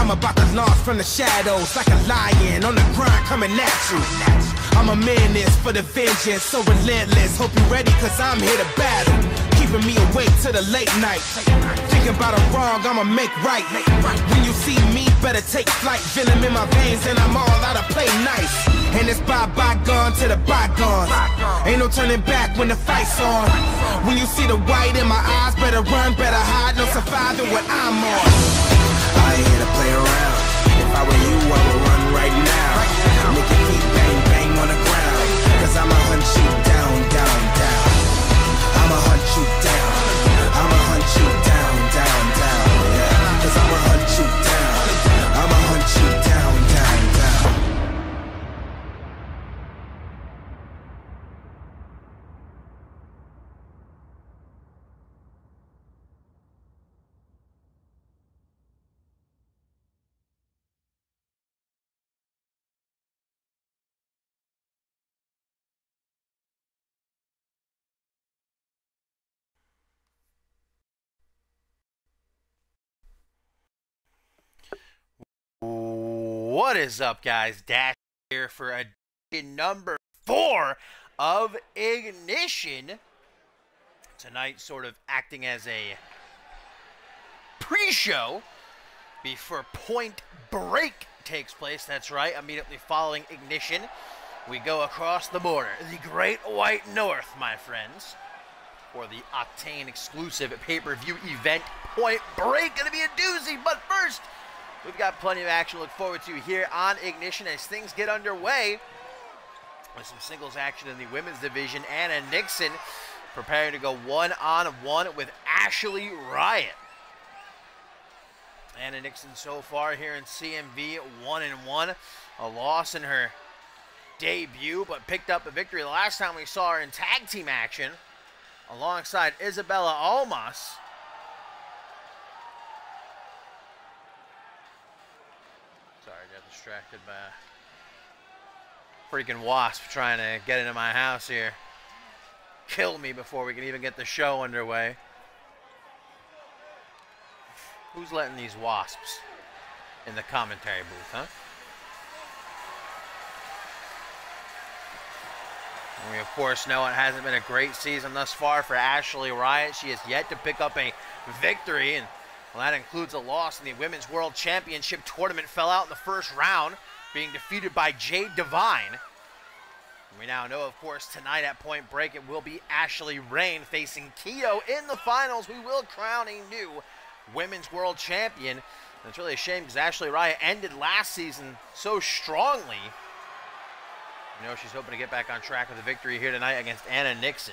I'm about to launch from the shadows like a lion on the grind coming at you. I'm a menace for the vengeance, so relentless. Hope you ready, cause I'm here to battle. Keeping me awake to the late night. Thinking about a wrong, I'ma make right. When you see me, better take flight. Venom in my veins and I'm all out of play nice. And it's bygone to the bygones. Ain't no turning back when the fight's on. When you see the white in my eyes, better run, better hide. No surviving what I'm on. I ain't here to play around. If I were you, I would run right now. Make it keep bang bang on the ground. Cause I'ma hunt you down, down, down. I'ma hunt you down. I'ma hunt you down, down, down. Yeah. Cause I'ma hunt you down. I'ma hunt you down, down, down. What is up, guys? Dash here for edition number 4 of Ignition. Tonight sort of acting as a pre-show before Point Break takes place. That's right, immediately following Ignition, we go across the border, the Great White North, my friends, for the Octane exclusive pay-per-view event, Point Break. Gonna be a doozy, but first, we've got plenty of action to look forward to here on Ignition as things get underway with some singles action in the women's division. Anna Nixon preparing to go one-on-one with Ashley Riot. Anna Nixon so far here in CMV 1-1, a loss in her debut, but picked up a victory the last time we saw her in tag team action alongside Isabella Almas. Sorry, I got distracted by a freaking wasp trying to get into my house here. Kill me before we can even get the show underway. Who's letting these wasps in the commentary booth, huh? And we, of course, know it hasn't been a great season thus far for Ashley Riot. She has yet to pick up a victory, and well, that includes a loss in the Women's World Championship tournament. Fell out in the first round, being defeated by Jade Divine. And we now know, of course, tonight at Point Break, it will be Ashley Rain facing Keo in the finals. We will crown a new Women's World Champion. And it's really a shame because Ashley Riot ended last season so strongly. You know, she's hoping to get back on track with a victory here tonight against Anna Nixon.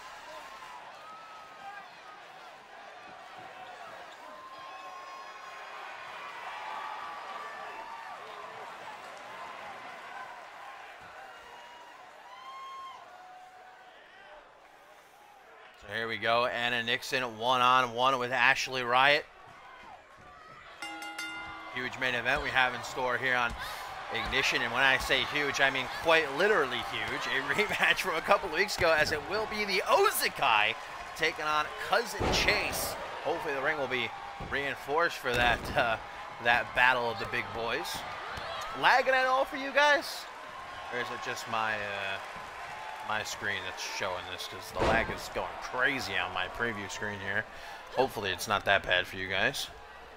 So here we go, Anna Nixon one-on-one with Ashley Riot. Huge main event we have in store here on Ignition, and when I say huge, I mean quite literally huge. A rematch from a couple of weeks ago, as it will be the Ozakai taking on Cousin Chase. Hopefully the ring will be reinforced for that that battle of the big boys. Lagging at all for you guys? Or is it just my my screen that's showing this, because the lag is going crazy on my preview screen here. Hopefully it's not that bad for you guys.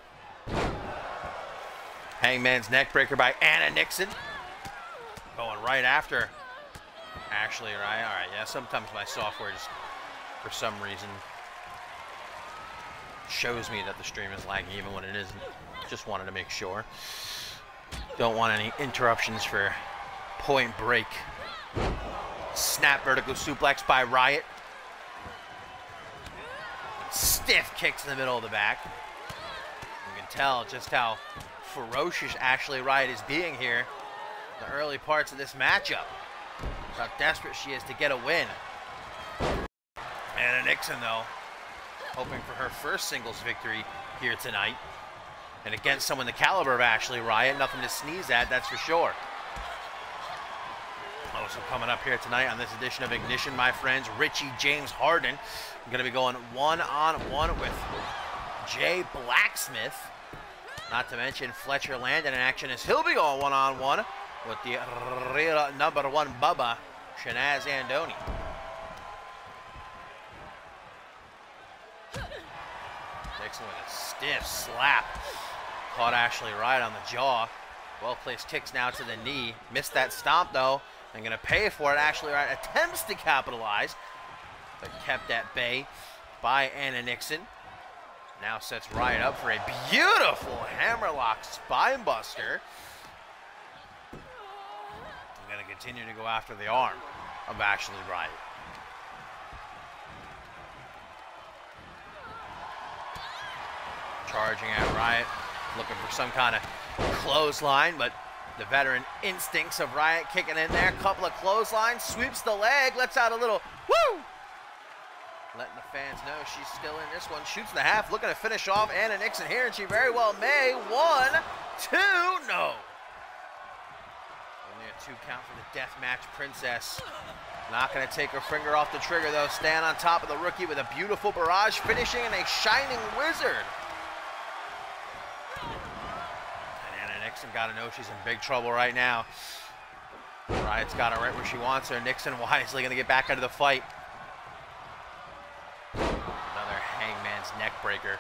Hangman's neckbreaker by Anna Nixon. Going right after Ashley Riot. All right, yeah, sometimes my software just, for some reason, shows me that the stream is lagging even when it isn't. Just wanted to make sure. Don't want any interruptions for Point Break. Snap vertical suplex by Riot. Stiff kicks in the middle of the back. You can tell just how ferocious Ashley Riot is being here in the early parts of this matchup. How desperate she is to get a win. Anna Nixon, though, hoping for her first singles victory here tonight. And against someone the caliber of Ashley Riot, nothing to sneeze at, that's for sure. Also coming up here tonight on this edition of Ignition, my friends, Richie James Harden. I'm going to be going one-on-one with Jay Blacksmith. Not to mention Fletcher Landon in action as he'll be going one-on-one with the real number one Bubba, Shanaz Andoni. Nixon with a stiff slap. Caught Ashley Wright on the jaw. Well-placed kicks now to the knee. Missed that stomp though, and gonna pay for it. Ashley Wright attempts to capitalize, but kept at bay by Anna Nixon. Now sets Riot up for a beautiful hammerlock spine buster. I'm gonna continue to go after the arm of Ashley Riot. Charging at Riot, looking for some kind of clothesline, but the veteran instincts of Riot kicking in there. Couple of clotheslines, sweeps the leg, lets out a little woo! Letting the fans know she's still in this one. Shoots the half, looking to finish off Anna Nixon here, and she very well may. 1, 2, no. Only a 2 count for the Deathmatch Princess. Not going to take her finger off the trigger, though. Staying on top of the rookie with a beautiful barrage, finishing in a shining wizard. And Anna Nixon got to know she's in big trouble right now. Riot's got her right where she wants her. Nixon wisely going to get back into the fight. Hangman's neck breaker.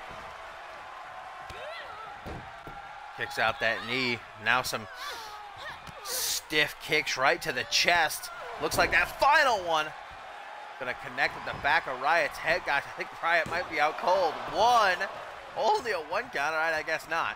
Kicks out that knee. Now some stiff kicks right to the chest. Looks like that final one gonna connect with the back of Riot's head. Guys, I think Riot might be out cold. 1, only a 1 count. All right, I guess not.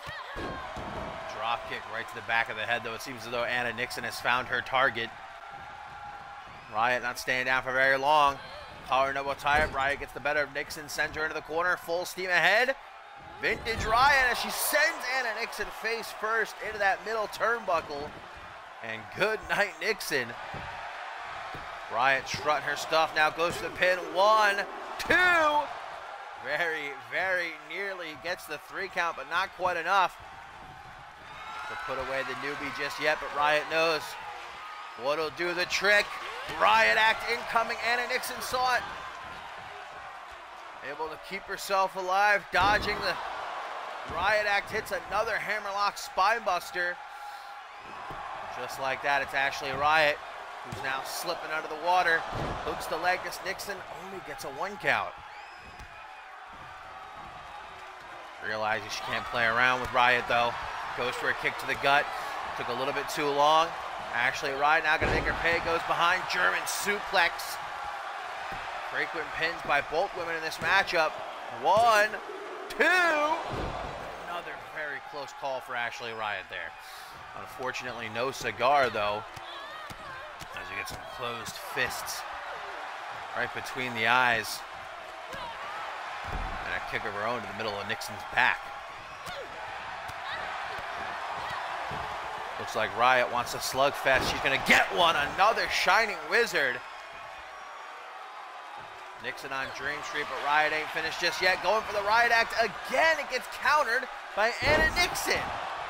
Drop kick right to the back of the head, though. It seems as though Anna Nixon has found her target. Riot not staying down for very long. Collar double tie-up. Riot gets the better of Nixon, sends her into the corner, full steam ahead. Vintage Riot as she sends Anna Nixon face first into that middle turnbuckle. And good night, Nixon. Riot strutting her stuff, now goes for the pin. 1, 2. Very, very nearly gets the 3 count, but not quite enough to put away the newbie just yet, but Riot knows what'll do the trick. Riot Act incoming. Anna Nixon saw it. Able to keep herself alive, dodging the Riot Act, hits another hammerlock spine buster. Just like that, it's Ashley Riot, who's now slipping under the water. Hooks the leg as Nixon only gets a 1 count. Realizes she can't play around with Riot though. Goes for a kick to the gut. Took a little bit too long. Ashley Riot now gonna make her pay, goes behind, German suplex. Frequent pins by both women in this matchup. 1, 2. Another very close call for Ashley Riot there. Unfortunately, no cigar though, as you get some closed fists right between the eyes. And a kick of her own to the middle of Nixon's back. Looks like Riot wants a slugfest. She's gonna get one. Another shining wizard. Nixon on Dream Street, but Riot ain't finished just yet. Going for the Riot Act again. It gets countered by Anna Nixon.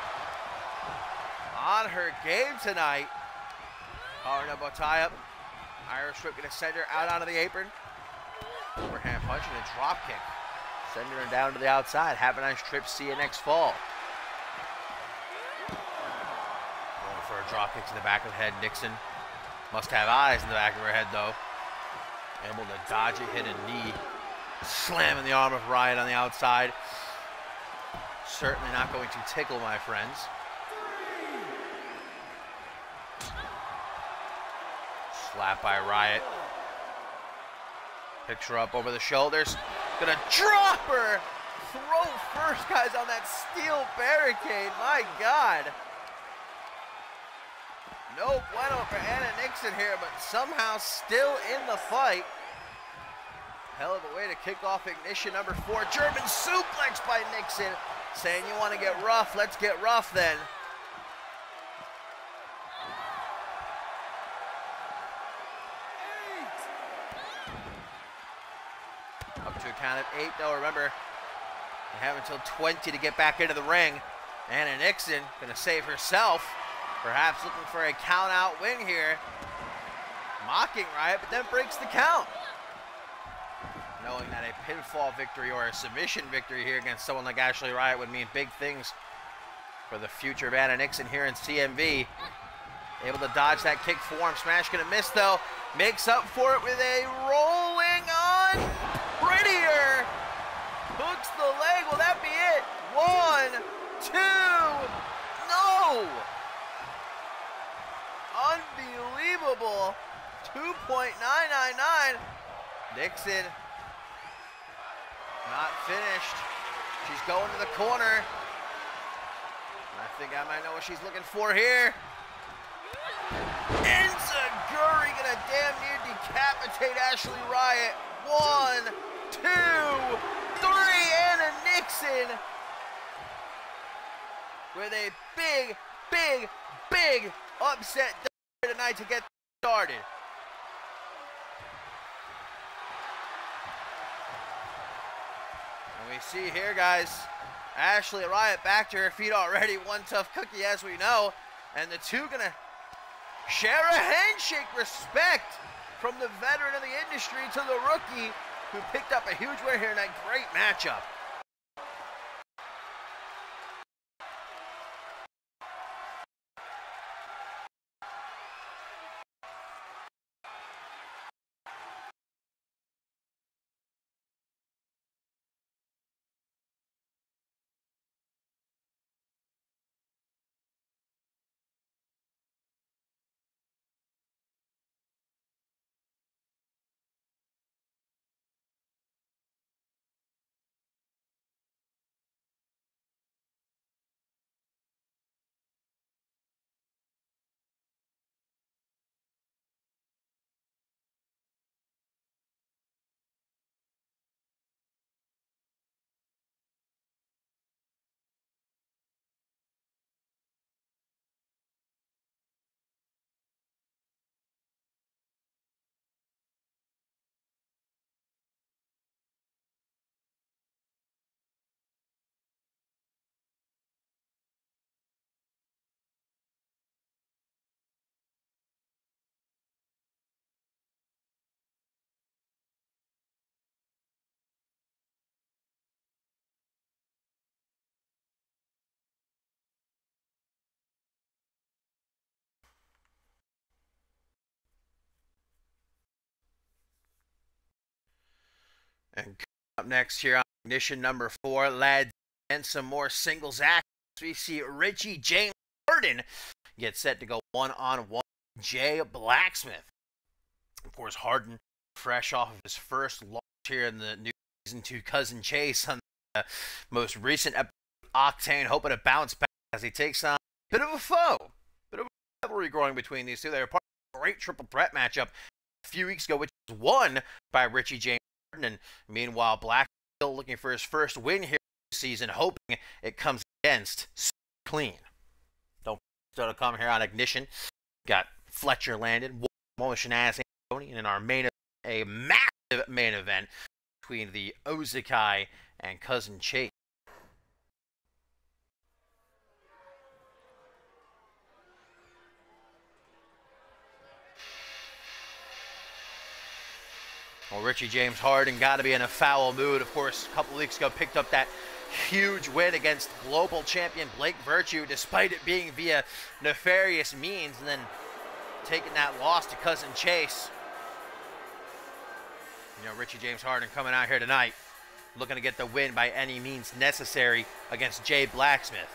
On her game tonight. Collar elbow tie up. Irish whip gonna send her out onto the apron. Overhand punch and a drop kick. Sending her down to the outside. Have a nice trip. See you next fall. For a drop kick to the back of the head. Nixon must have eyes in the back of her head though. Able to dodge it, hit a knee. Slamming the arm of Riot on the outside. Certainly not going to tickle, my friends. Slap by Riot. Picks her up over the shoulders. Gonna drop her. Throw first, guys, on that steel barricade. My God. No bueno for Anna Nixon here, but somehow still in the fight. Hell of a way to kick off ignition number 4. German suplex by Nixon. Saying you want to get rough, let's get rough then. Up to a count of 8 though. Remember, you have until 20 to get back into the ring. Anna Nixon gonna save herself. Perhaps looking for a count-out win here. Mocking Riot, but then breaks the count. knowing that a pinfall victory or a submission victory here against someone like Ashley Riot would mean big things for the future of Anna Nixon here in CMV. Able to dodge that kick forearm smash, gonna miss though. Makes up for it with a rolling on prettier. Hooks the leg, will that be it? 1, 2, no! Unbelievable. 2.999. Nixon not finished. She's going to the corner. I think I might know what she's looking for here. Enziguri gonna damn near decapitate Ashley Riot. 1, 2, 3, Anna Nixon with a big, big, big upset tonight to get started. And we see here, guys, Ashley Riot back to her feet already. One tough cookie, as we know. And the two gonna share a handshake. Respect from the veteran of the industry to the rookie who picked up a huge win here tonight. Great matchup. And up next here on Ignition number 4, lads, and some more singles action. We see Richie James Harden get set to go one-on-one with Jay Blacksmith. Of course, Harden fresh off of his first loss here in the new season to Cousin Chase on the most recent episode of Octane, hoping to bounce back as he takes on a bit of a foe. Bit of a rivalry growing between these two. They were part of a great triple threat matchup a few weeks ago, which was won by Richie James. And meanwhile, Black still looking for his first win here this season, hoping it comes against Clean. Don't start to come here on Ignition. Got Fletcher landed, Motion as Anthony, and in our main event, a massive main event between the Ozakai and Cousin Chase. Well, Richie James Harden got to be in a foul mood. Of course, a couple weeks ago, picked up that huge win against global champion Blake Virtue, despite it being via nefarious means, and then taking that loss to Cousin Chase. You know, Richie James Harden coming out here tonight, looking to get the win by any means necessary against Jay Blacksmith.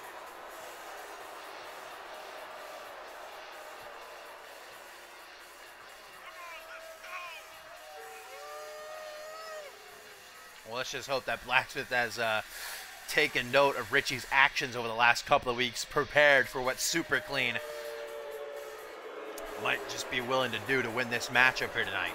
Well, let's just hope that Blacksmith has taken note of Richie's actions over the last couple of weeks, prepared for what Super Clean might just be willing to do to win this matchup here tonight.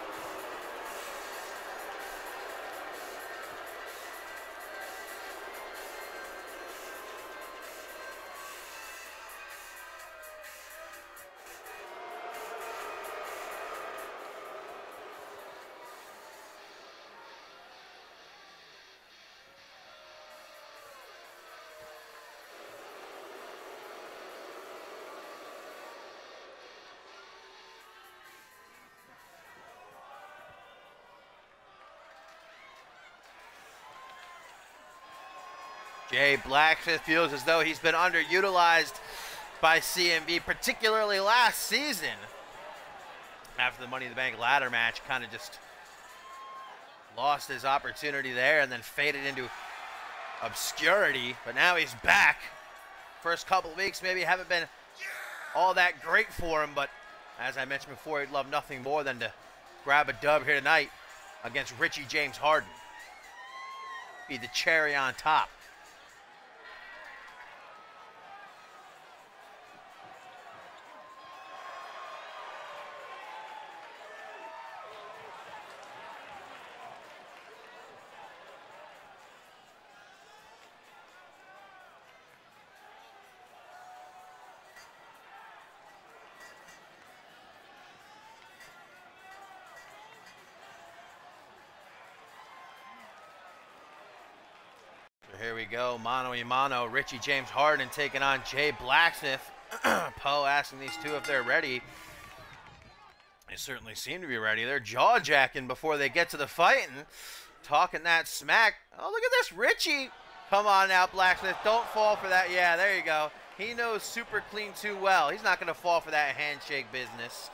Jay Blacksmith feels as though he's been underutilized by CMV, particularly last season. After the Money in the Bank ladder match, kind of just lost his opportunity there and then faded into obscurity. But now he's back. First couple of weeks maybe haven't been all that great for him, but as I mentioned before, he'd love nothing more than to grab a dub here tonight against Richie James Harden. Be the cherry on top. Here we go, mano a mano. Richie James Harden taking on Jay Blacksmith. Poe asking these two if they're ready. They certainly seem to be ready. They're jaw-jacking before they get to the fighting, talking that smack. Oh, look at this, Richie. Come on now, Blacksmith. Don't fall for that. Yeah, there you go. He knows super clean too well. He's not going to fall for that handshake business.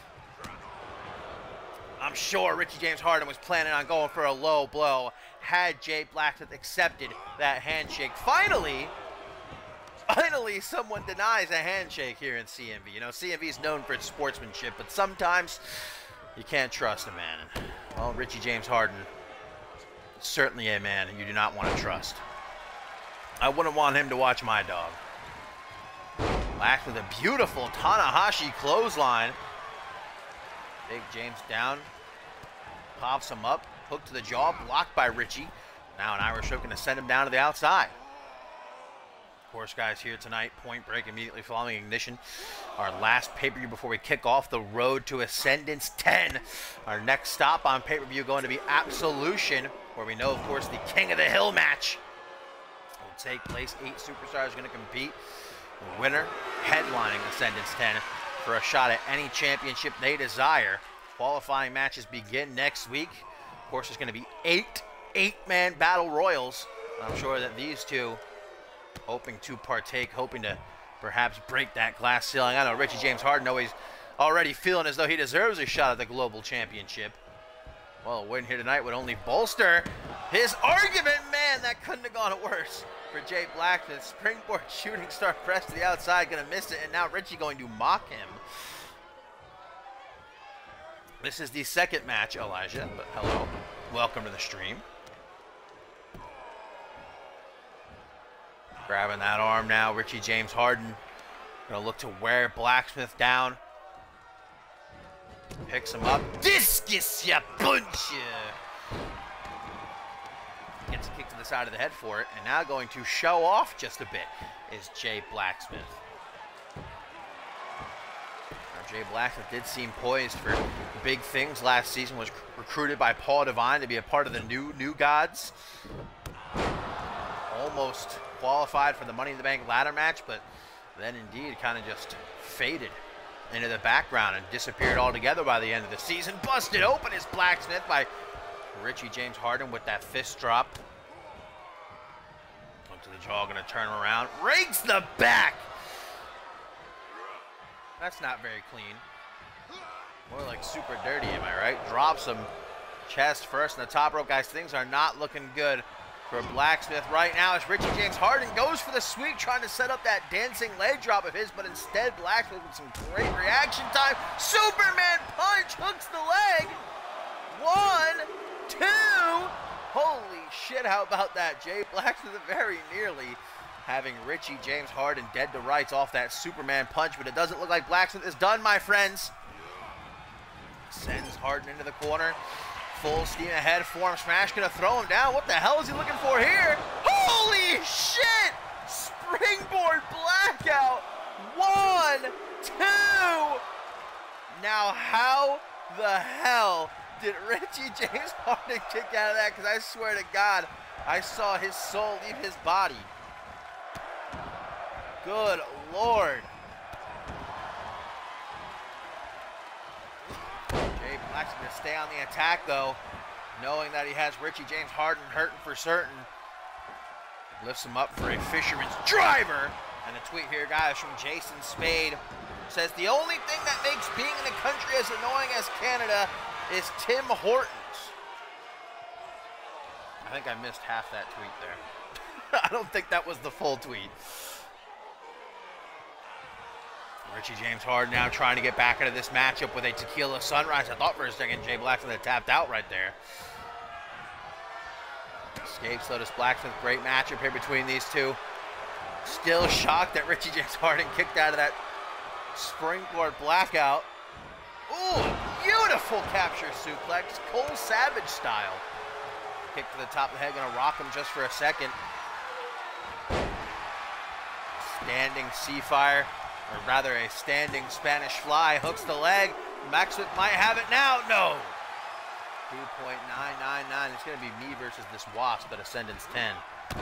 I'm sure Richie James Harden was planning on going for a low blow had Jay Blacksmith accepted that handshake. Finally, someone denies a handshake here in CMV. You know, CMV is known for its sportsmanship, but sometimes you can't trust a man. Well, Richie James Harden is certainly a man you do not want to trust. I wouldn't want him to watch my dog. Blacksmith with a beautiful Tanahashi clothesline. Big James down, pops him up, hook to the jaw, blocked by Richie. Now an Irish hook going to send him down to the outside. Of course, guys, here tonight, Point Break immediately following Ignition. Our last pay-per-view before we kick off the road to Ascendance 10. Our next stop on pay-per-view going to be Absolution, where we know, of course, the King of the Hill match will take place. 8 superstars are going to compete. The winner headlining Ascendance 10 for a shot at any championship they desire. Qualifying matches begin next week. Of course, there's going to be 8-man battle royals. I'm sure that these two hoping to partake, hoping to perhaps break that glass ceiling. I know Richie James Harden always already feeling as though he deserves a shot at the global championship. Well, a win here tonight would only bolster his argument. Man, that couldn't have gone worse for Jay Blacksmith. Springboard shooting star press to the outside, going to miss it, and now Richie going to mock him. This is the second match, Elijah, but hello. Welcome to the stream. Grabbing that arm now, Richie James Harden. Going to look to wear Blacksmith down. Picks him up. Discus ya punch ya. Gets a kick to the side of the head for it. And now going to show off just a bit is Jay Blacksmith. Now, Jay Blacksmith did seem poised for big things last season. Was recruited by Paul Devine to be a part of the new gods. Almost qualified for the Money in the Bank ladder match, but then indeed kind of just faded into the background and disappeared altogether by the end of the season. Busted open is Blacksmith by Richie James Harden with that fist drop. Look to the jaw, going to turn around. Rakes the back. That's not very clean. More like super dirty, am I right? Drops him chest first in the top rope. Guys, things are not looking good for Blacksmith right now as Richie James Harden goes for the sweep, trying to set up that dancing leg drop of his, but instead Blacksmith with some great reaction time. Superman punch, hooks the leg. 1, 2. Holy shit, how about that? Jay Blacksmith very nearly having Richie James Harden dead to rights off that Superman punch, but it doesn't look like Blacksmith is done, my friends. Sends Harden into the corner. Full steam ahead, form smash, gonna throw him down. What the hell is he looking for here? Holy shit! Springboard blackout. 1, 2. Now how the hell did Richie James Harden kick out of that? Because I swear to God, I saw his soul leave his body. Good Lord. Jay Blacksmith going to stay on the attack, though, knowing that he has Richie James Harden hurting for certain. Lifts him up for a fisherman's driver. And a tweet here, guys, from Jason Spade. Says, the only thing that makes being in a country as annoying as Canada is Tim Hortons. I think I missed half that tweet there. I don't think that was the full tweet. Richie James Harden now trying to get back into this matchup with a tequila sunrise. I thought for a second Jay Blacksmith had tapped out right there. Escapes Lotus Blacksmith. Great matchup here between these two. Still shocked that Richie James Harden kicked out of that springboard blackout. Ooh, beautiful capture suplex. Cole Savage style. Kick to the top of the head. Going to rock him just for a second. Standing Seafire. Or rather, a standing Spanish fly. Hooks the leg. Blacksmith might have it now. No. 2.999. It's going to be me versus this Wasp at Ascendance 10.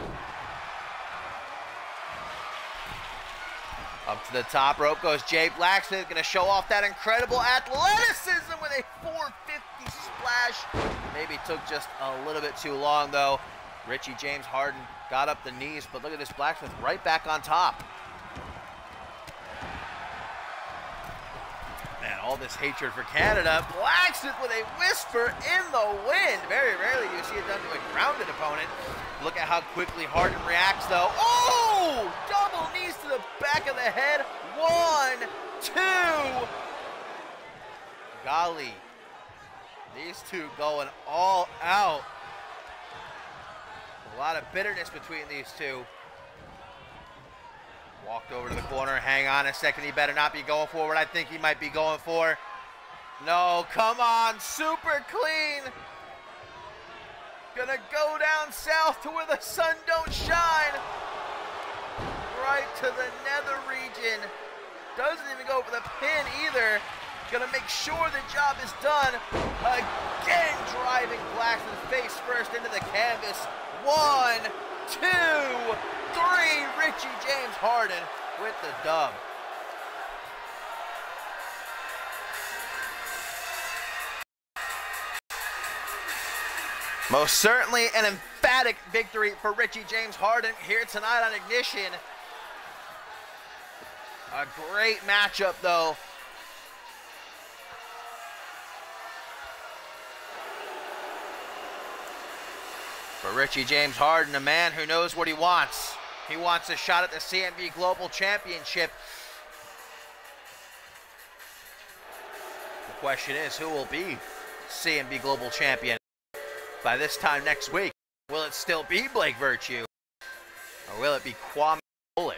Up to the top rope goes Jay Blacksmith. Going to show off that incredible athleticism with a 450 splash. Maybe took just a little bit too long, though. Richie James Harden got up the knees, but look at this Blacksmith right back on top. Man, all this hatred for Canada. Blacksmith with a whisper in the wind. Very rarely do you see it done to a grounded opponent. Look at how quickly Harden reacts, though. Oh! Double knees to the back of the head. 1, 2. Golly. These two going all out. A lot of bitterness between these two. Walked over to the corner. Hang on a second. He better not be going for what I think he might be going for. No, come on. Super clean. Gonna go down south to where the sun don't shine. Right to the nether region. Doesn't even go for the pin either. Gonna make sure the job is done. Again, driving Blacksmith face first into the canvas. 1, 2, 3. Richie James Harden with the dub. Most certainly an emphatic victory for Richie James Harden here tonight on Ignition. A great matchup, though. For Richie James Harden, a man who knows what he wants. He wants a shot at the CMV Global Championship. The question is, who will be CMV Global Champion by this time next week? Will it still be Blake Virtue? Or will it be Kwame Bullet?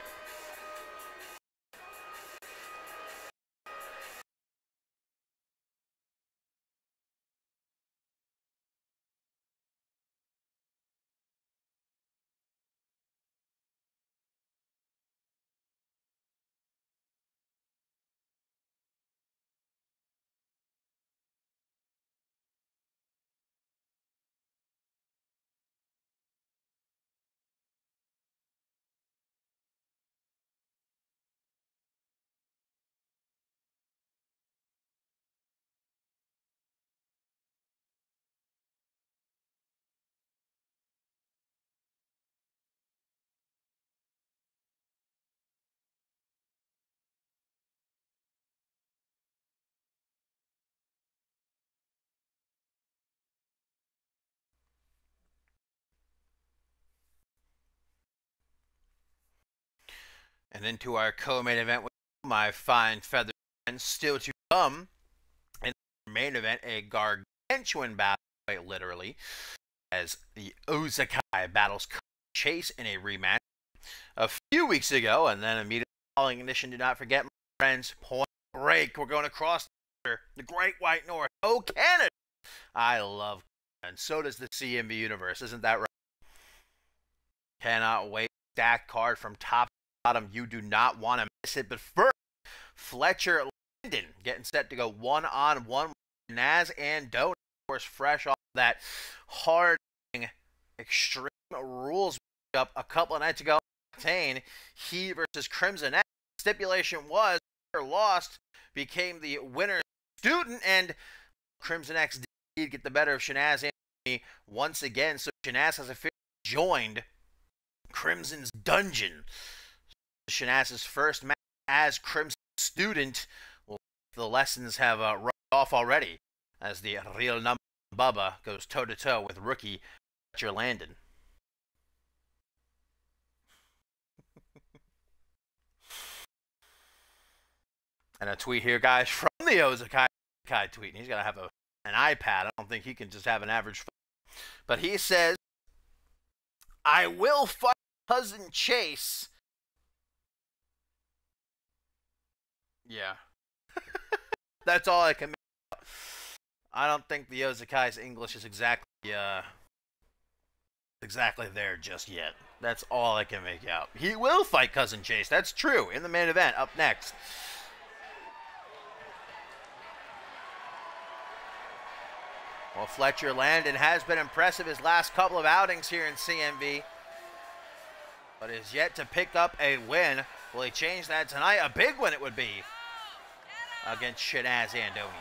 And into our co-main event with my fine feathered friends still to come. In the main event, a gargantuan battle, quite literally, as the Ozakai battles Chase in a rematch a few weeks ago, and then immediately following Ignition. Do not forget, my friends, Point Break. We're going across the Great White North. Oh, Canada! I love Canada, and so does the CMV universe. Isn't that right? Cannot wait. Stacked card from top to bottom. You do not want to miss it. But first, Fletcher Linden getting set to go one-on-one with Naz and Donut. Of course, fresh off that hard Extreme Rules up a couple of nights ago. He versus Crimson X. Stipulation was whoever lost became the winner's student, and Crimson X did get the better of Shanaz and once again. So Shanaz has officially joined Crimson's dungeon. Shanaz's first match as Crimson student. Well, the lessons have run off already as the real number Bubba goes toe-to-toe with rookie Fletcher Landon. And a tweet here, guys, from the Ozakai tweet. And he's got to have an iPad. I don't think he can just have an average phone. But he says, I will fight Cousin Chase. Yeah. That's all I can make out. I don't think the Ozakai's English is exactly there just yet. That's all I can make out. He will fight Cousin Chase. That's true. In the main event, up next. Well, Fletcher Landon has been impressive his last couple of outings here in CMV, but is yet to pick up a win. Will he change that tonight? A big win it would be against Shanaz Andoni.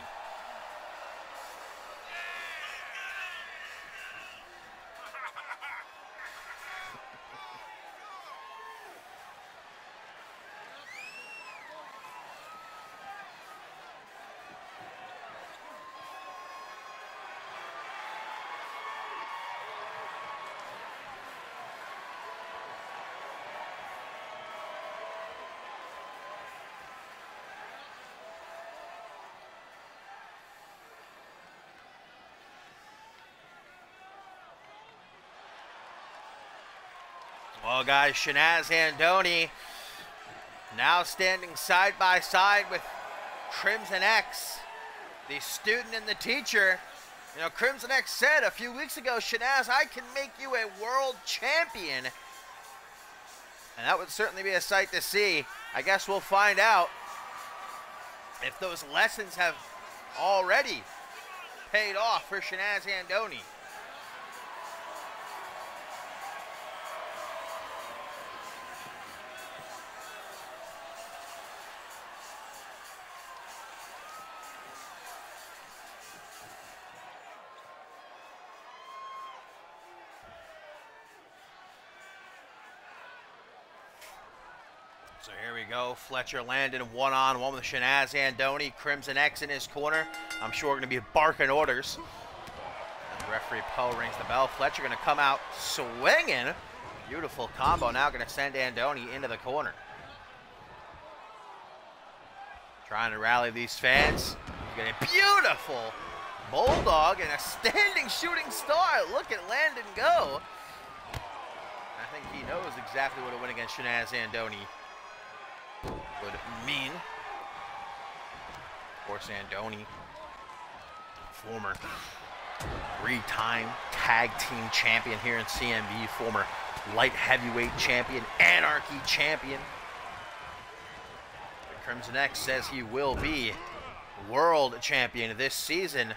Well, guys, Shanaz Andoni now standing side by side with Crimson X, the student and the teacher. You know, Crimson X said a few weeks ago, Shanaz, I can make you a world champion. And that would certainly be a sight to see. I guess we'll find out if those lessons have already paid off for Shanaz Andoni. So here we go, Fletcher Landon one-on-one with Shanaz Andoni, Crimson X in his corner. I'm sure we're going to be barking orders. And referee Poe rings the bell. Fletcher going to come out swinging. Beautiful combo now going to send Andoni into the corner. Trying to rally these fans. He's got a beautiful bulldog and a standing shooting star. Look at Landon go. I think he knows exactly what a win against Shanaz Andoni would mean. Of course, Andoni, former 3-time tag team champion here in CMV, former light heavyweight champion, Anarchy champion. The Crimson X says he will be world champion this season.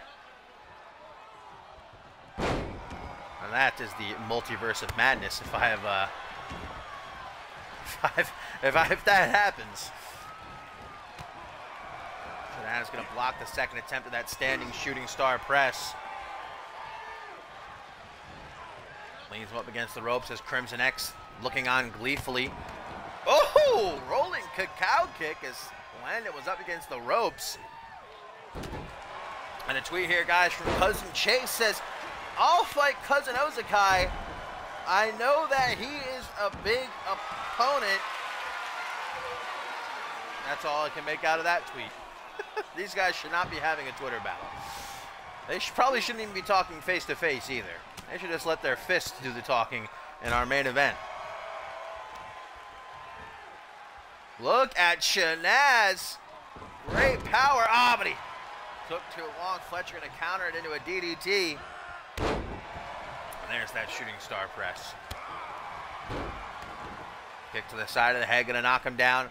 And that is the multiverse of madness if I have if that happens. Shanaz going to block the second attempt of that standing shooting star press. Leans him up against the ropes as Crimson X looking on gleefully. Oh, rolling cacao kick as Landon was up against the ropes. And a tweet here, guys, from Cousin Chase says, I'll fight Cousin Ozakai. I know that he is a big opponent. That's all I can make out of that tweet. These guys should not be having a Twitter battle. They probably shouldn't even be talking face-to-face either. They should just let their fists do the talking in our main event. Look at Shanaz. Great power. Ah, but he took too long. Fletcher going to counter it into a DDT. And there's that shooting star press. Kick to the side of the head, gonna knock him down.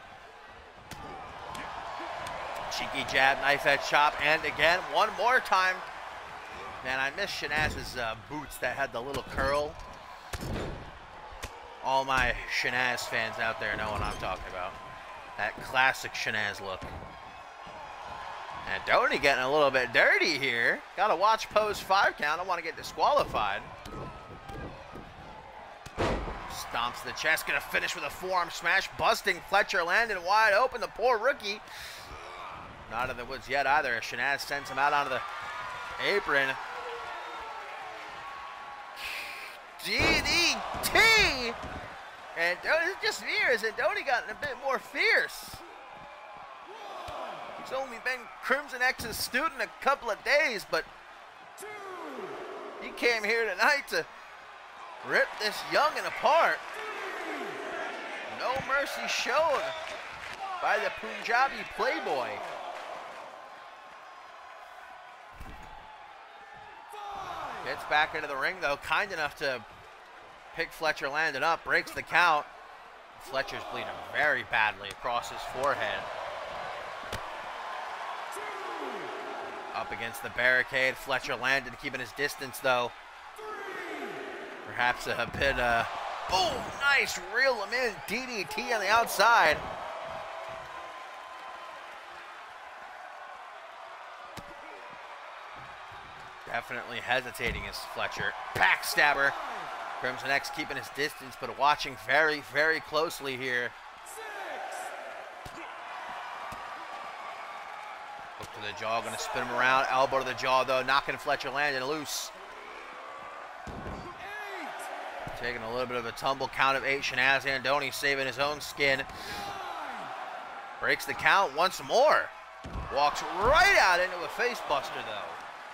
Cheeky jab, knife edge chop, and again, one more time. Man, I miss Shanaz's boots that had the little curl. All my Shanaz fans out there know what I'm talking about. That classic Shanaz look. And Andoni getting a little bit dirty here. Gotta watch Poe's 5 count. I don't want to get disqualified. Stomps to the chest, gonna finish with a forearm smash, busting Fletcher Landon wide open. The poor rookie. Not in the woods yet either. Shanaz sends him out onto the apron. DDT! And it's just me, or has Andoni gotten a bit more fierce? He's only been Crimson X's student a couple of days, but he came here tonight to rip this youngin' apart. No mercy shown by the Punjabi playboy. Gets back into the ring though, kind enough to pick Fletcher Landon up, breaks the count. Fletcher's bleeding very badly across his forehead. Up against the barricade, Fletcher Landon keeping his distance though. Perhaps a bit, oh, nice, reel him in, DDT on the outside. Definitely hesitating is Fletcher. Backstabber. Crimson X keeping his distance, but watching very, very closely here. Hook to the jaw, gonna spin him around. Elbow to the jaw though, knocking Fletcher Landon loose. Taking a little bit of a tumble, count of 8. Shanaz Andoni saving his own skin. Breaks the count once more. Walks right out into a face buster though.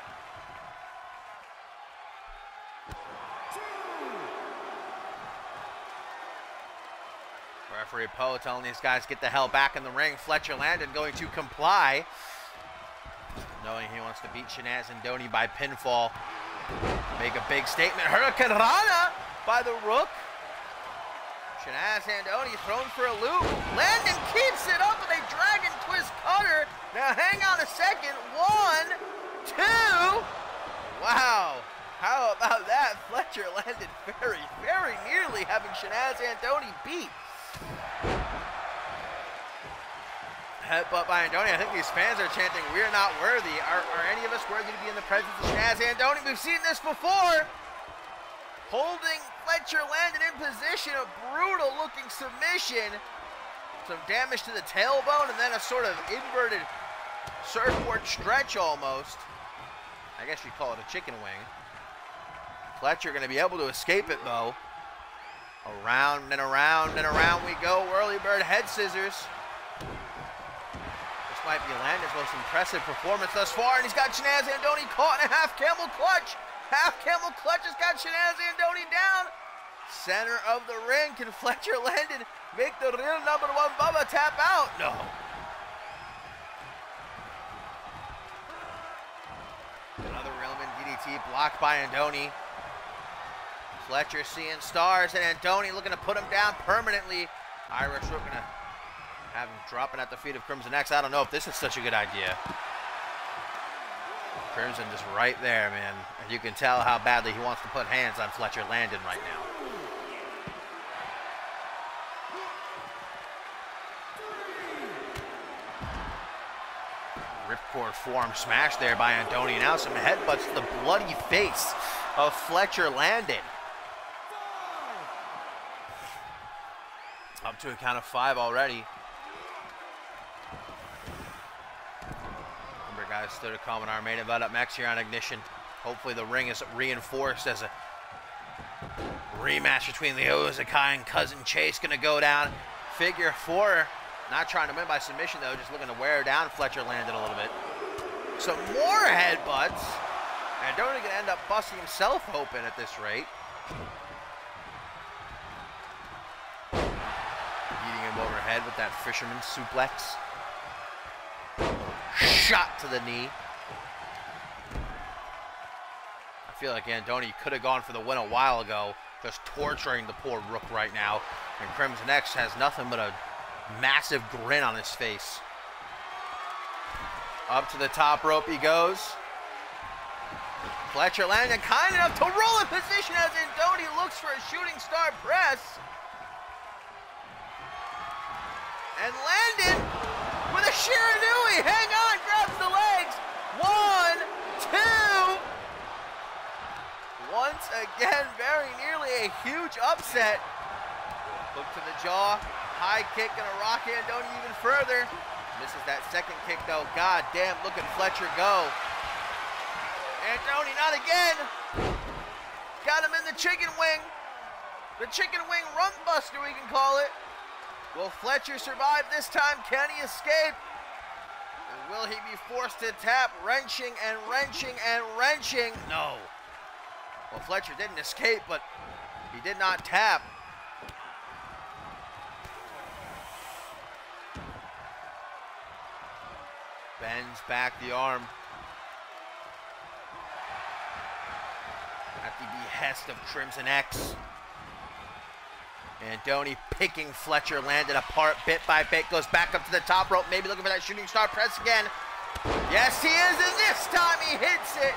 Referee Poe telling these guys get the hell back in the ring. Fletcher Landon going to comply, knowing he wants to beat Shanaz Andoni by pinfall. Make a big statement. Hurricane Rana by the Rook. Shanaz Andoni thrown for a loop. Landon keeps it up with a dragon twist cutter. Now hang on a second. 1, 2. Wow. How about that? Fletcher Landon very, very nearly having Shanaz Andoni beat. Headbutt by Andoni. I think these fans are chanting, "We're not worthy." Are any of us worthy to be in the presence of Shanaz Andoni? We've seen this before. Holding Fletcher Landon in position, a brutal looking submission. Some damage to the tailbone and then a sort of inverted surfboard stretch almost. I guess you'd call it a chicken wing. Fletcher going to be able to escape it though. Around and around and around we go. Whirly bird head scissors. This might be Landon's most impressive performance thus far, and he's got Shanaz Andoni caught in a half camel clutch. Half camel clutch has got Shanaz Andoni down. Center of the ring. Can Fletcher Landon make the real #1 Bubba tap out? No. Another Railman DDT blocked by Andoni. Fletcher seeing stars, and Andoni looking to put him down permanently. Irish Rook gonna have him dropping at the feet of Crimson X. I don't know if this is such a good idea. Crimson just right there, man. And you can tell how badly he wants to put hands on Fletcher Landon right now. Ripcord forearm smash there by Andoni. Now some headbutts to the bloody face of Fletcher Landon. Up to a count of 5 already. Remember, guys, still to come in our main event up next here on Ignition. Hopefully the ring is reinforced as a rematch between the Ozakai and Cousin Chase gonna go down. Figure 4. Not trying to win by submission though, just looking to wear down Fletcher Landon a little bit. Some more headbutts. And Andoni gonna end up busting himself open at this rate. Beating him overhead with that fisherman suplex. Shot to the knee. I feel like Andoni could have gone for the win a while ago, just torturing the poor Rook right now. And Crimson X has nothing but a massive grin on his face. Up to the top rope he goes. Fletcher Landon kind enough to roll in position as Andoni looks for a shooting star press. And Landon with a Shiranui. Hang on, grabs the legs. 1, 2. Once again, very nearly a huge upset. Hook to the jaw, high kick, and a rock Andoni even further. Misses that second kick though. God damn, look at Fletcher go. Andoni, not again. Got him in the chicken wing. The chicken wing rump buster, we can call it. Will Fletcher survive this time? Can he escape? And will he be forced to tap? Wrenching and wrenching and wrenching. No. Well, Fletcher didn't escape, but he did not tap. Bends back the arm. At the behest of Crimson X. Andoni picking Fletcher, landed apart bit by bit, goes back up to the top rope, maybe looking for that shooting star press again. Yes, he is, and this time he hits it.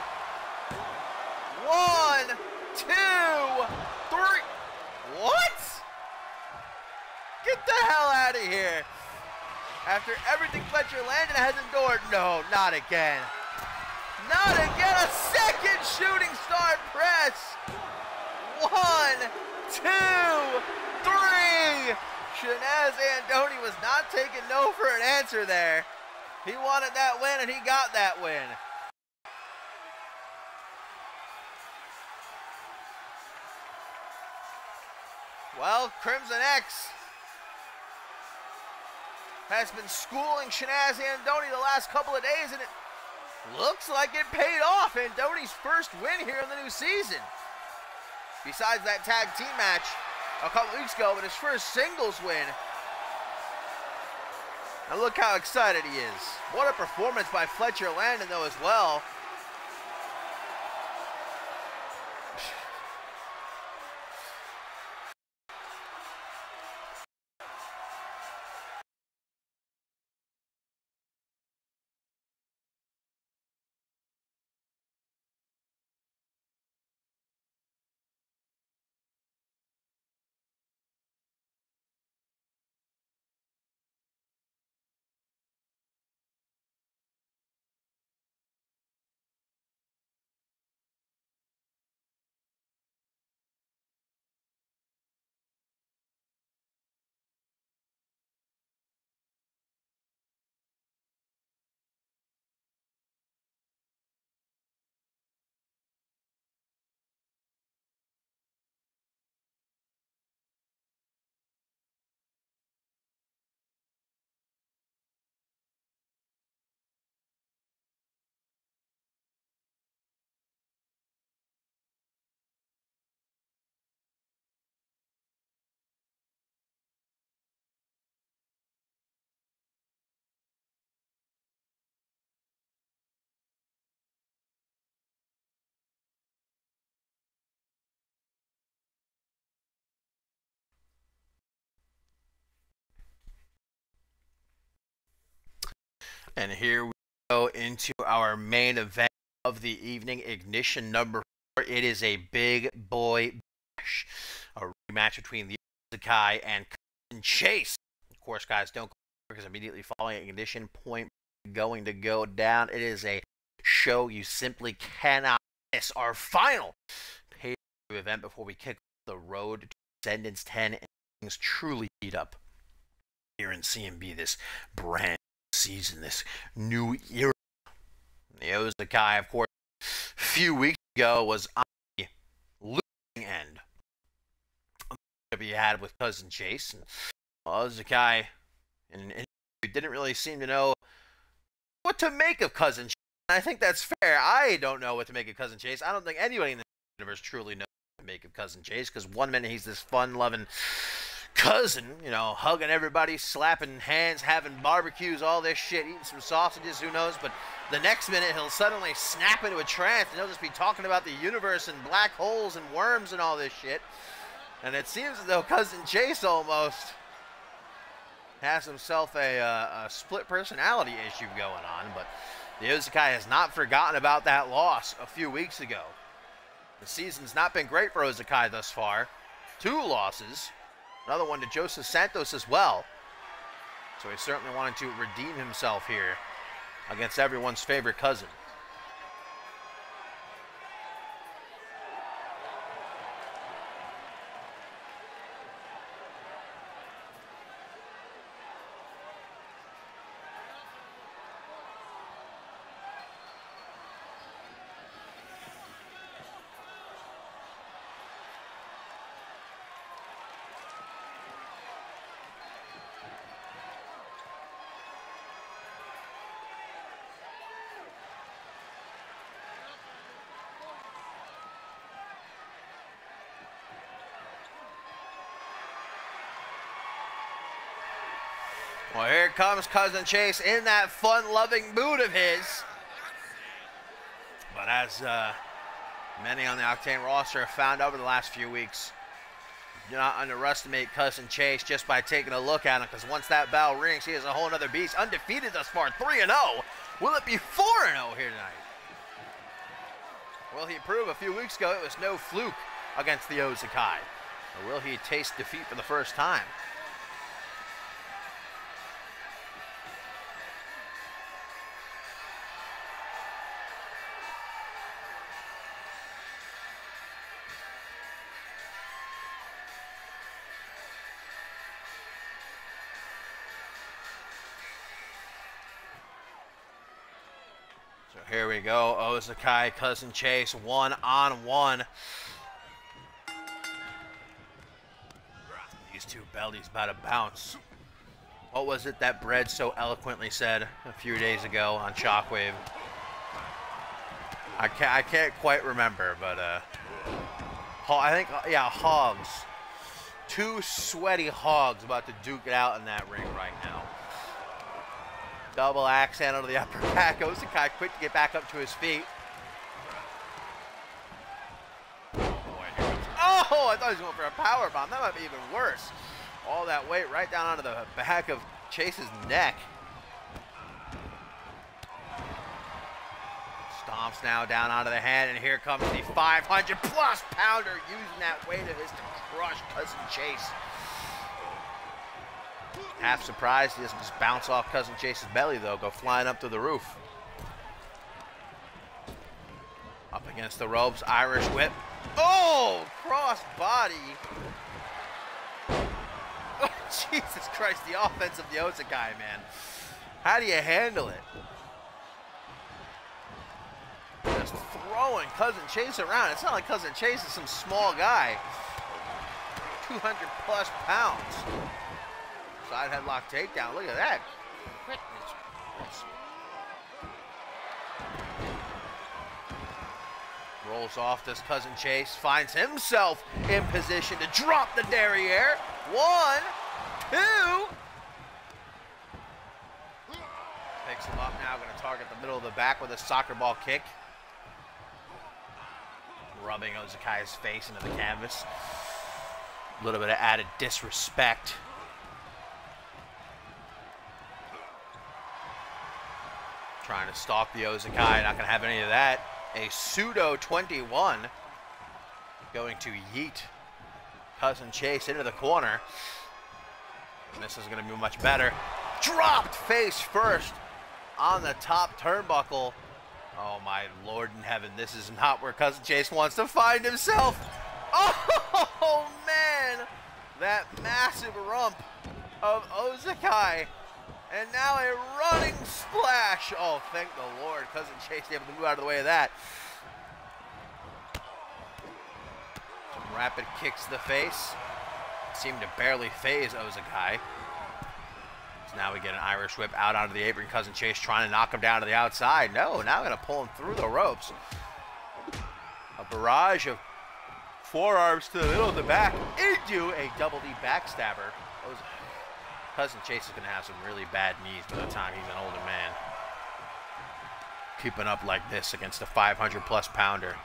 1, 2, 3. What? Get the hell out of here. After everything Fletcher landed has endured. No, not again. Not again. A second shooting star press. 1, 2, 3. Shanaz Andoni was not taking no for an answer there. He wanted that win, and he got that win. Well, Crimson X has been schooling Shanaz Andoni the last couple of days, and it looks like it paid off. Andoni's first win here in the new season. Besides that tag team match a couple weeks ago, but his first singles win. And look how excited he is. What a performance by Fletcher Landon, though, as well. And here we go into our main event of the evening, Ignition number 4. It is a big boy bash. A rematch between the Sakai and Cousin Chase. Of course, guys, don't go because immediately following Ignition point going to go down. It is a show you simply cannot miss. Our final pay-per-view event before we kick off the road to Descendants 10 and things truly heat up here in CMV this brand season, this new era. The Ozakai, of course, a few weeks ago was on the losing end that we had with Cousin Chase. And Ozakai didn't really seem to know what to make of Cousin Chase. And I think that's fair. I don't know what to make of Cousin Chase. I don't think anybody in the universe truly knows what to make of Cousin Chase, because one minute he's this fun-loving cousin, you know, hugging everybody, slapping hands, having barbecues, all this shit, eating some sausages, who knows, but the next minute he'll suddenly snap into a trance and he'll just be talking about the universe and black holes and worms and all this shit. And it seems as though Cousin Chase almost has himself a split personality issue going on, but the Ozakai has not forgotten about that loss a few weeks ago. The season's not been great for Ozakai thus far. 2 losses. Another one to Joseph Santos as well. So he certainly wanted to redeem himself here against everyone's favorite cousin. Well, here comes Cousin Chase in that fun-loving mood of his. But as many on the Octane roster have found over the last few weeks, do not underestimate Cousin Chase just by taking a look at him, because once that bell rings, he is a whole other beast. Undefeated thus far, 3-0. Will it be 4-0 here tonight? Will he prove a few weeks ago it was no fluke against the Ozakai? Or will he taste defeat for the first time? So here we go, Ozakai, Cousin Chase, one-on-one. These two bellies about to bounce. What was it that Brad so eloquently said a few days ago on Shockwave? I can't quite remember, but I think, yeah, hogs. Two sweaty hogs about to duke it out in that ring right now. Double axe handle to the upper back. Ozakai quick to get back up to his feet. Oh, I thought he was going for a power bomb. That might be even worse. All that weight right down onto the back of Chase's neck. Stomps now down onto the hand, and here comes the 500-plus pounder using that weight of his to crush Cousin Chase. Half surprised he doesn't just bounce off Cousin Chase's belly, though, go flying up to the roof. Up against the ropes, Irish whip. Oh, cross body. Oh, Jesus Christ, the offense of the Ozakai, man. How do you handle it? Just throwing Cousin Chase around. It's not like Cousin Chase is some small guy. 200-plus pounds. Side headlock takedown. Look at that. Rolls off this Cousin Chase. Finds himself in position to drop the derriere. 1, 2. Picks him up now. Going to target the middle of the back with a soccer ball kick. Rubbing Ozakai's face into the canvas. A little bit of added disrespect. Trying to stalk the Ozakai, not going to have any of that. A pseudo 21 going to yeet Cousin Chase into the corner. And this is going to be much better. Dropped face first on the top turnbuckle. Oh my Lord in heaven, this is not where Cousin Chase wants to find himself. Oh man, that massive rump of Ozakai. And now a running splash. Oh, thank the Lord. Cousin Chase able to move out of the way of that. Some rapid kicks to the face. Seemed to barely phase Ozakai. So now we get an Irish whip out onto the apron. Cousin Chase trying to knock him down to the outside. No, now going to pull him through the ropes. A barrage of forearms to the middle of the back into a double D backstabber. Cousin Chase is going to have some really bad knees by the time he's an older man. Keeping up like this against a 500-plus pounder.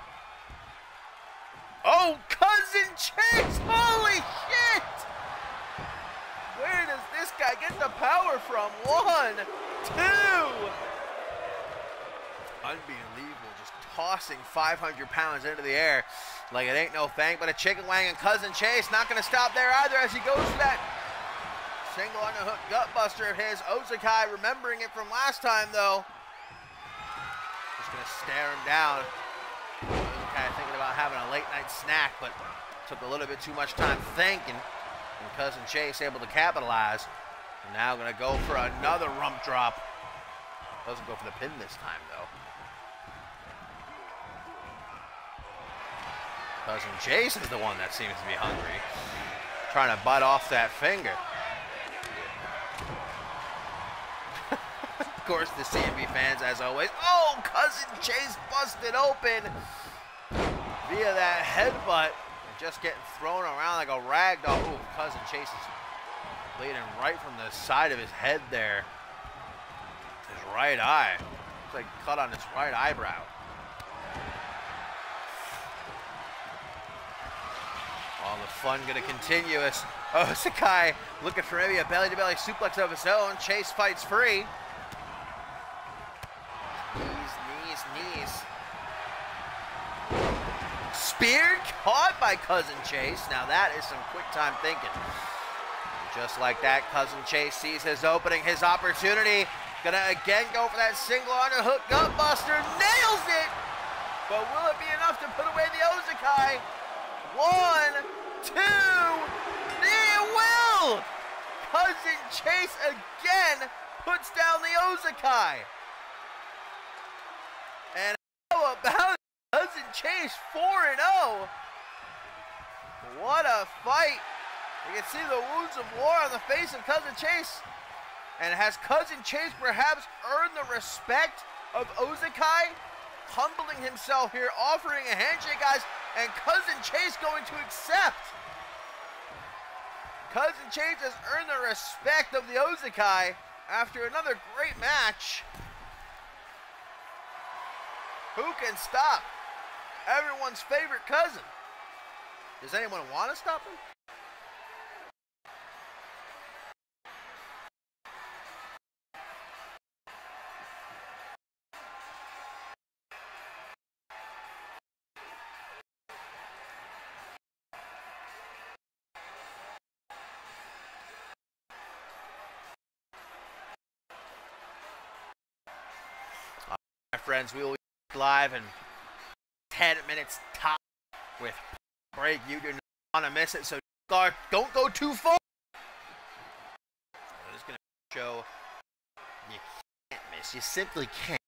Oh, Cousin Chase! Holy shit! Where does this guy get the power from? 1, 2! Unbelievable, just tossing 500 pounds into the air like it ain't no thing but a chicken wing, and Cousin Chase not going to stop there either as he goes for that single underhook gutbuster of his. Ozakai remembering it from last time, though. Just going to stare him down. Ozakai thinking about having a late night snack, but took a little bit too much time thinking. And Cousin Chase able to capitalize. And now going to go for another rump drop. Doesn't go for the pin this time, though. Cousin Chase is the one that seems to be hungry. Trying to bite off that finger. Of course, the CMV fans, as always. Oh, Cousin Chase busted open via that headbutt. And just getting thrown around like a rag doll. Ooh, Cousin Chase is Bleeding right from the side of his head there. His right eye. Looks like cut on his right eyebrow. All the fun gonna continue as Sakai looking for maybe a belly-to-belly suplex of his own. Chase fights free. Knees. Spear caught by Cousin Chase. Now that is some quick time thinking. Just like that, Cousin Chase sees his opening, his opportunity. Gonna again go for that single underhook gutbuster. Nails it! But will it be enough to put away the Ozakai? 1, 2, it will! Cousin Chase again puts down the Ozakai. And how about Cousin Chase 4-0? What a fight. You can see the wounds of war on the face of Cousin Chase. And has Cousin Chase perhaps earned the respect of Ozakai? Humbling himself here, offering a handshake, guys, and Cousin Chase going to accept. Cousin Chase has earned the respect of the Ozakai after another great match. Who can stop everyone's favorite cousin? Does anyone want to stop him? My friends, we will be live in 10 minutes top with break. You do not want to miss it, so don't go too far. I'm just going to show you can't miss. You simply can't.